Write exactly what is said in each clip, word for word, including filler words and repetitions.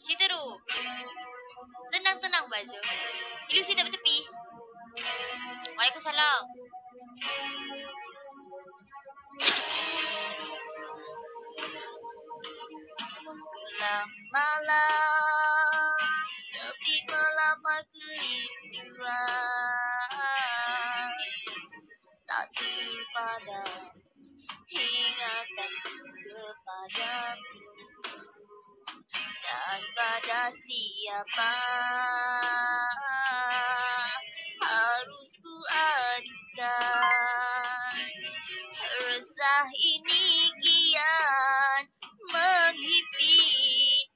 Citeru. Tenang-tenang baju. Ilusi tak bertepi. Waalaikumsalam. Gelap malam, sepi melamar kerinduan. Tak terpadam ingatanku kepadamu. Dan pada siapa harus ku adukan. Resah ini kian menghimpit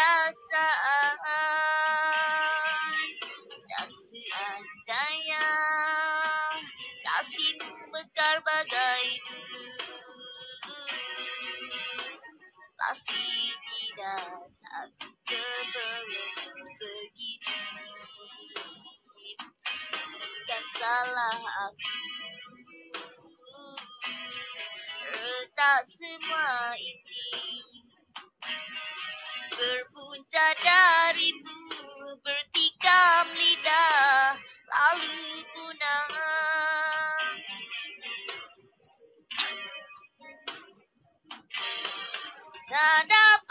perasaan. Dan seandainya kasihmu mekar bagai dulu, pasti tidak aku terbelum begitu. Bukan salah aku, retak semua ini berpunca darimu, bertikam lidah lalu punah. Tak dapat